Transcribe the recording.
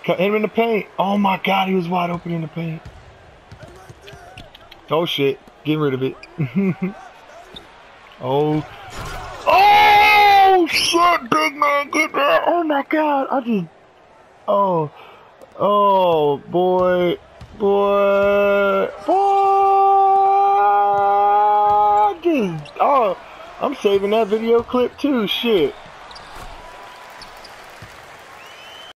Hit him in the paint. Oh my god, he was wide open in the paint. Oh shit. Get rid of it. Oh. Oh shit, big man, get that. Oh my god. I just. Oh. Oh boy. Boy. Boy. Just. Oh. I'm saving that video clip too. Shit.